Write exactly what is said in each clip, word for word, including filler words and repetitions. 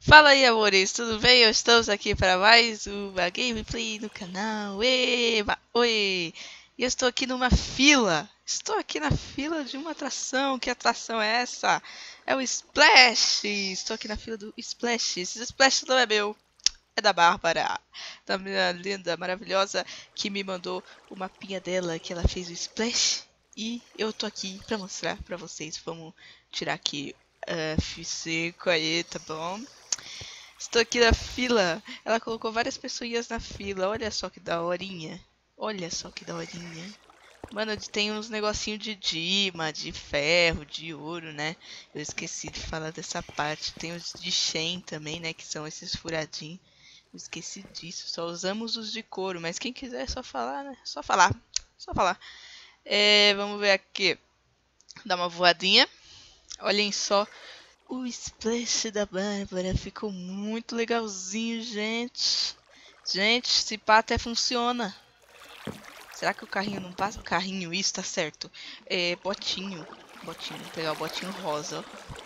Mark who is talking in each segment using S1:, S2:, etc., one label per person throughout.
S1: Fala aí, amores, tudo bem? Eu estamos aqui para mais uma gameplay no canal. Eba! Oi! E eu estou aqui numa fila. Estou aqui na fila de uma atração. Que atração é essa? É o Splash! Estou aqui na fila do Splash. Esse Splash não é meu, é da Bárbara, da minha linda, maravilhosa, que me mandou o mapinha dela, que ela fez o Splash. E eu tô aqui para mostrar para vocês. Vamos tirar aqui F cinco aí, tá bom? Estou aqui na fila. Ela colocou várias pessoinhas na fila. Olha só que daorinha. Olha só que daorinha. Mano, tem uns negocinho de dima, de ferro, de ouro, né? Eu esqueci de falar dessa parte. Tem os de Shen também, né? Que são esses furadinhos. Eu esqueci disso. Só usamos os de couro. Mas quem quiser é só falar, né? Só falar. Só falar. É, vamos ver aqui. Dá uma voadinha. Olhem só. O splash da Bárbara ficou muito legalzinho, gente. Gente, esse pá até funciona. Será que o carrinho não passa? O carrinho, isso tá certo. É, botinho. Botinho, vou pegar o botinho rosa,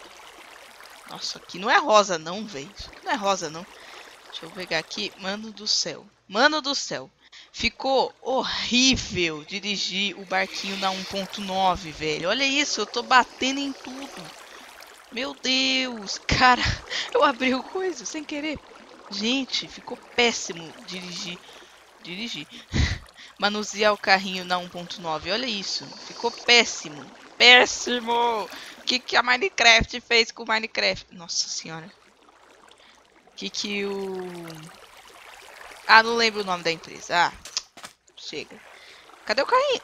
S1: ó. Nossa, aqui não é rosa não, velho. Isso aqui não é rosa não. Deixa eu pegar aqui. Mano do céu. Mano do céu. Ficou horrível dirigir o barquinho na um ponto nove, velho. Olha isso, eu tô batendo em tudo. Meu Deus, cara, eu abri o coisa sem querer. Gente, ficou péssimo dirigir, dirigir, manusear o carrinho na um ponto nove. Olha isso, ficou péssimo, péssimo. O que que a Minecraft fez com o Minecraft? Nossa senhora. O que que o... Ah, não lembro o nome da empresa. Ah, chega. Cadê o carrinho?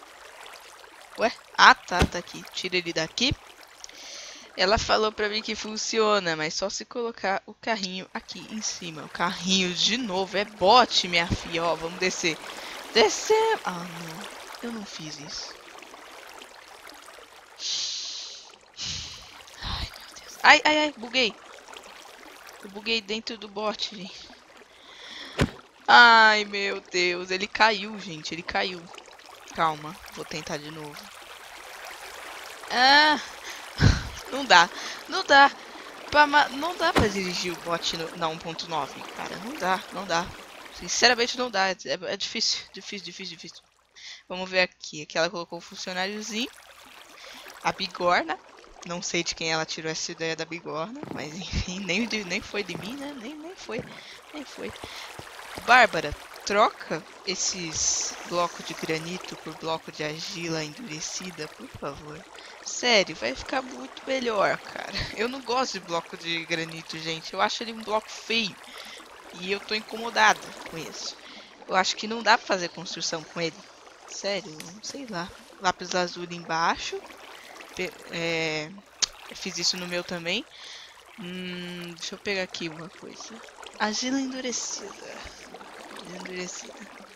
S1: Ué? Ah, tá, tá aqui. Tira ele daqui. Ela falou pra mim que funciona, mas só se colocar o carrinho aqui em cima. O carrinho de novo, é bot, minha filha. Ó, vamos descer. Descer. Ah, não. Eu não fiz isso. Ai, meu Deus. Ai, ai, ai, buguei. Eu buguei dentro do bot, gente. Ai, meu Deus. Ele caiu, gente. Ele caiu. Calma, vou tentar de novo. Ah, não dá. Não dá. Não dá pra dirigir o bot no, na um ponto nove, cara. Não dá, não dá. Sinceramente não dá. É, é difícil, difícil, difícil, difícil. Vamos ver aqui. Aqui ela colocou o funcionáriozinho. A bigorna. Não sei de quem ela tirou essa ideia da bigorna. Mas enfim, nem, nem foi de mim, né? Nem, nem foi. Nem foi. Bárbara, troca esses blocos de granito por bloco de argila endurecida, por favor. Sério, vai ficar muito melhor, cara. Eu não gosto de bloco de granito, gente. Eu acho ele um bloco feio. E eu tô incomodada com isso. Eu acho que não dá pra fazer construção com ele. Sério, sei lá. Lápis azul embaixo. É, eu fiz isso no meu também. Hum, deixa eu pegar aqui uma coisa. Argila endurecida. Argila endurecida.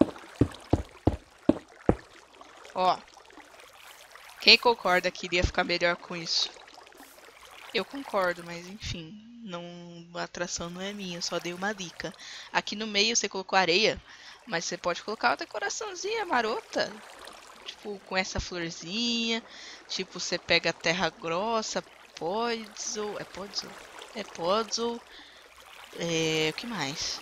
S1: Ó. Quem concorda que iria ficar melhor com isso? Eu concordo, mas enfim. Não, a atração não é minha, eu só dei uma dica. Aqui no meio você colocou areia, mas você pode colocar uma decoraçãozinha marota. Tipo, com essa florzinha. Tipo, você pega a terra grossa, podzol. É podzol? É podzol. É, o que mais?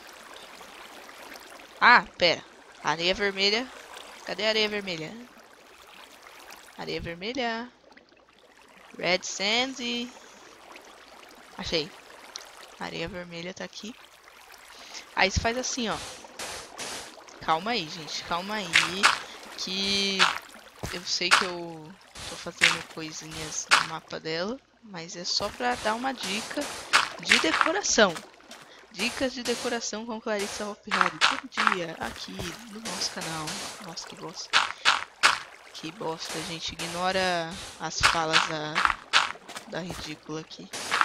S1: Ah, pera. Areia vermelha. Cadê a areia vermelha? Areia vermelha. Red Sandy. Achei. Areia vermelha tá aqui. Aí você faz assim, ó. Calma aí, gente. Calma aí. Que eu sei que eu tô fazendo coisinhas no mapa dela. Mas é só pra dar uma dica de decoração. Dicas de decoração com Clarissa Hoppihari. Todo dia aqui no nosso canal. Nossa, que bosta. Que bosta, gente. Ignora as falas da, da ridícula aqui.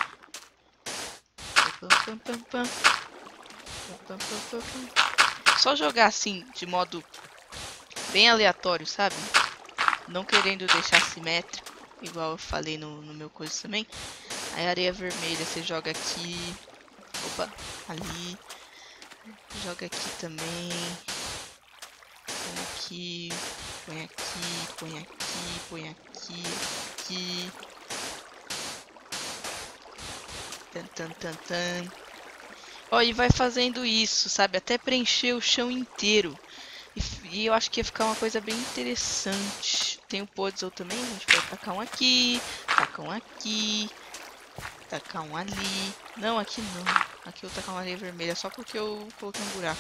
S1: Só jogar assim, de modo bem aleatório, sabe? Não querendo deixar simétrico, igual eu falei no, no meu coisa também. Aí areia vermelha você joga aqui. Opa, ali. Joga aqui também. Põe aqui. Põe aqui, põe aqui, põe aqui, aqui. Tan, tan, tan, tan. Ó, e vai fazendo isso, sabe? Até preencher o chão inteiro. E, e eu acho que ia ficar uma coisa bem interessante. Tem o puzzle também, a gente pode tacar um aqui, tacar um aqui, tacar um ali. Não, aqui não. Aqui eu vou tacar uma areia vermelha só porque eu coloquei um buraco.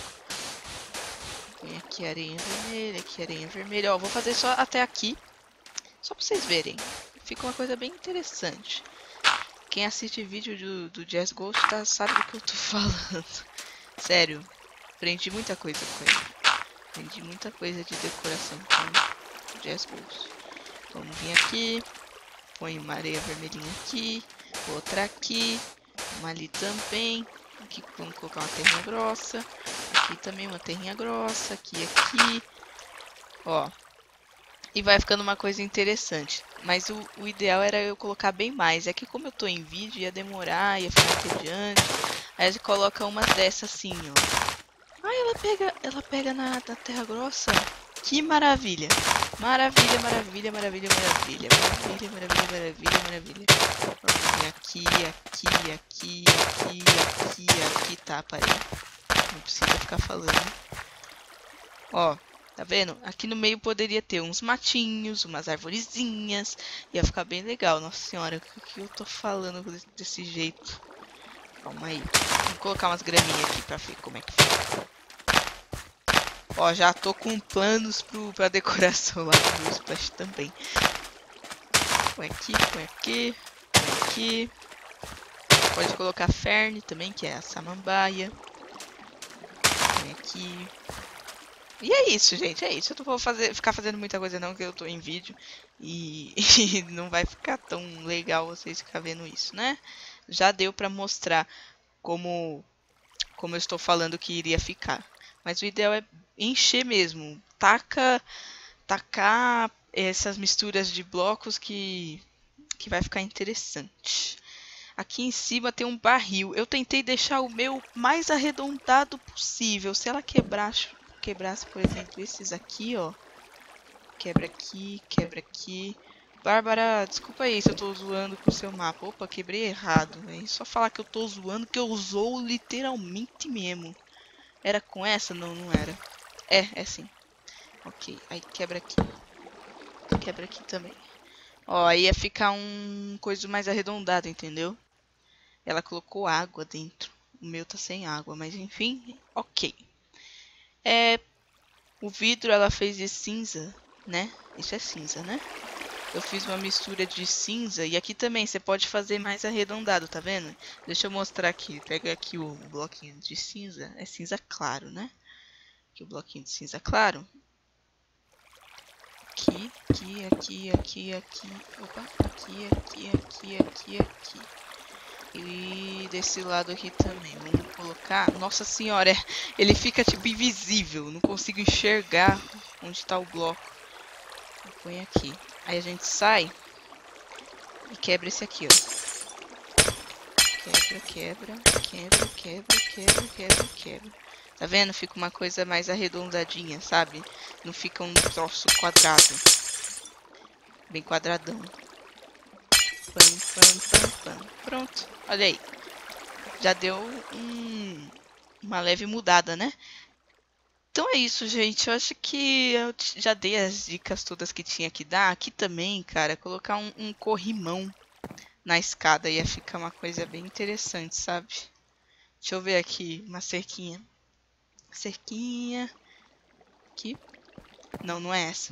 S1: Põe aqui areia vermelha, aqui areia vermelha. Ó, vou fazer só até aqui. Só pra vocês verem. Fica uma coisa bem interessante. Quem assiste vídeo do, do Jazz Ghost tá, sabe do que eu tô falando. Sério, aprendi muita coisa com ele. Aprendi muita coisa de decoração com o Jazz Ghost. Vamos vir aqui. Põe uma areia vermelhinha aqui. Outra aqui. Uma ali também. Aqui vamos colocar uma terrinha grossa. Aqui também uma terrinha grossa. Aqui, aqui. Ó. E vai ficando uma coisa interessante. Mas o, o ideal era eu colocar bem mais. É que como eu tô em vídeo, ia demorar, ia ficar entediante. Aí a gente coloca umas dessas assim, ó. Ah, ela pega, ela pega na, na terra grossa. Que maravilha. Maravilha, maravilha, maravilha, maravilha. Maravilha, maravilha, maravilha, maravilha. Vamos aqui, aqui, aqui, aqui, aqui, aqui. Tá, parei. Não precisa ficar falando. Ó. Tá vendo? Aqui no meio poderia ter uns matinhos, umas arvorezinhas. Ia ficar bem legal. Nossa senhora, o que eu tô falando desse jeito? Calma aí. Vou colocar umas graminhas aqui pra ver como é que fica. Ó, já tô com planos pro, pra decoração lá do meu splash também. Põe aqui, põe aqui, põe aqui. Pode colocar fern também, que é a samambaia. Põe aqui. E é isso, gente, é isso. Eu não vou fazer, ficar fazendo muita coisa não, que eu tô em vídeo. E, e não vai ficar tão legal vocês ficarem vendo isso, né? Já deu pra mostrar como, como eu estou falando que iria ficar. Mas o ideal é encher mesmo. Taca, tacar essas misturas de blocos que, que vai ficar interessante. Aqui em cima tem um barril. Eu tentei deixar o meu mais arredondado possível. Se ela quebrar... quebrasse, por exemplo, esses aqui, ó. Quebra aqui, quebra aqui. Bárbara, desculpa aí se eu tô zoando com o seu mapa. Opa, quebrei errado. É só falar que eu tô zoando, que eu usou literalmente mesmo. Era com essa? Não, não era. É, é sim. Ok, aí quebra aqui. Quebra aqui também. Ó, aí ia ficar um coisa mais arredondado, entendeu? Ela colocou água dentro. O meu tá sem água, mas enfim, ok. É, o vidro ela fez de cinza, né? Isso é cinza, né? Eu fiz uma mistura de cinza e aqui também você pode fazer mais arredondado, tá vendo? Deixa eu mostrar aqui. Pega aqui o bloquinho de cinza. É cinza claro, né? Aqui o bloquinho de cinza claro. Aqui, aqui, aqui, aqui, aqui. Opa, aqui, aqui, aqui, aqui, aqui. E desse lado aqui também. Vamos colocar... Nossa senhora, ele fica tipo invisível. Não consigo enxergar onde está o bloco. Põe aqui. Aí a gente sai e quebra esse aqui, ó. Quebra, quebra, quebra, quebra, quebra, quebra, quebra. Tá vendo? Fica uma coisa mais arredondadinha, sabe? Não fica um troço quadrado. Bem quadradão. Pam, pam, pam, pam. Pronto. Olha aí. Já deu um, uma leve mudada, né? Então é isso, gente. Eu acho que eu já dei as dicas todas que tinha que dar. Aqui também, cara, colocar um, um corrimão na escada ia ficar uma coisa bem interessante, sabe? Deixa eu ver aqui. Uma cerquinha. Cerquinha. Aqui. Não, não é essa.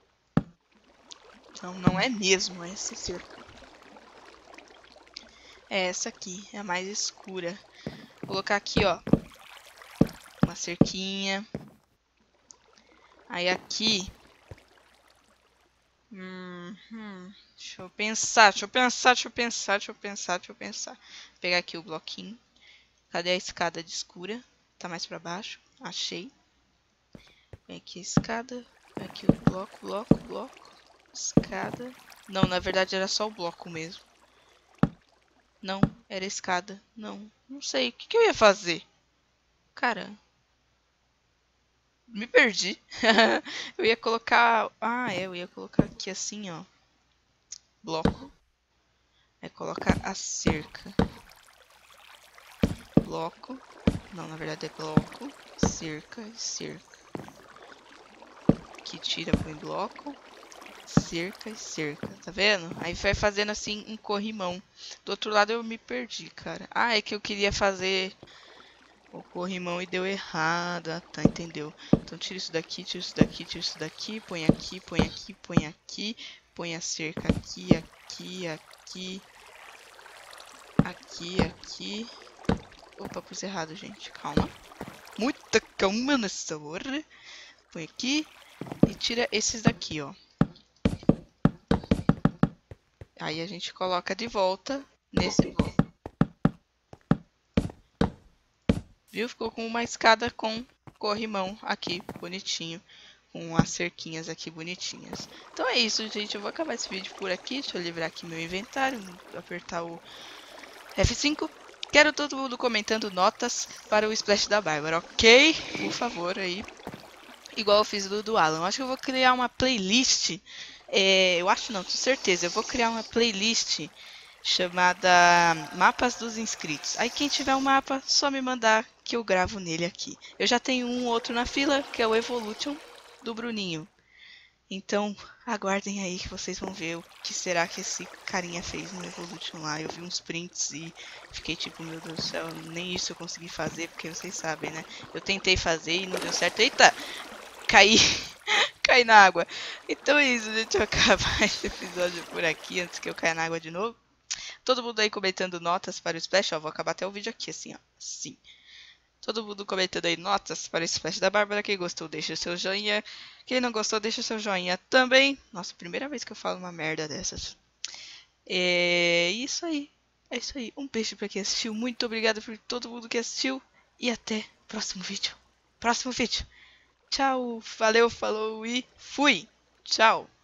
S1: Não, não é mesmo essa cerca. É essa aqui. É a mais escura. Vou colocar aqui, ó. Uma cerquinha. Aí aqui... Hum, hum, deixa eu pensar, deixa eu pensar, deixa eu pensar, deixa eu pensar, deixa eu pensar. Vou pegar aqui o bloquinho. Cadê a escada de escura? Tá mais pra baixo. Achei. Vem aqui a escada. Vem aqui o bloco, bloco, bloco. Escada. Não, na verdade era só o bloco mesmo. Não, era escada. Não, não sei. O que, que eu ia fazer? Cara... Me perdi. Eu ia colocar... Ah, é, eu ia colocar aqui assim, ó. Bloco. É colocar a cerca. bloco. Não, na verdade é bloco. Cerca, cerca. Aqui tira, põe bloco. Cerca e cerca, tá vendo? Aí vai fazendo assim um corrimão. Do outro lado eu me perdi, cara. Ah, é que eu queria fazer o corrimão e deu errado. Ah, tá, entendeu? Então tira isso daqui, tira isso daqui, tira isso daqui. Põe aqui, põe aqui, põe aqui. Põe a cerca aqui, aqui, aqui. Aqui, aqui. Opa, pus errado, gente. Calma. Muita calma nessa hora. Põe aqui. E tira esses daqui, ó. Aí a gente coloca de volta nesse bloco. Viu? Ficou com uma escada com corrimão aqui, bonitinho. Com as cerquinhas aqui bonitinhas. Então é isso, gente. Eu vou acabar esse vídeo por aqui. Deixa eu livrar aqui meu inventário. Apertar o F cinco. Quero todo mundo comentando notas para o Splash da Bárbara, ok? Por favor, aí. Igual eu fiz do, do Alan. Eu acho que eu vou criar uma playlist. É, eu acho não, tenho certeza. Eu vou criar uma playlist chamada Mapas dos Inscritos. Aí quem tiver um mapa, só me mandar que eu gravo nele aqui. Eu já tenho um outro na fila, que é o Evolution do Bruninho. Então, aguardem aí que vocês vão ver o que será que esse carinha fez no Evolution lá. Eu vi uns prints e fiquei tipo, meu Deus do céu, nem isso eu consegui fazer, porque vocês sabem, né? Eu tentei fazer e não deu certo. Eita! Caí! Caí na água. Então é isso, gente. Eu vou acabar esse episódio por aqui antes que eu caia na água de novo. Todo mundo aí comentando notas para o Splash. Ó, vou acabar até o vídeo aqui, assim, ó. Sim. Todo mundo comentando aí notas para o Splash da Bárbara. Quem gostou, deixa o seu joinha. Quem não gostou, deixa o seu joinha também. Nossa, primeira vez que eu falo uma merda dessas. É isso aí. É isso aí. Um beijo para quem assistiu. Muito obrigado por todo mundo que assistiu. E até o próximo vídeo. Próximo vídeo. Tchau. Valeu, falou e fui. Tchau.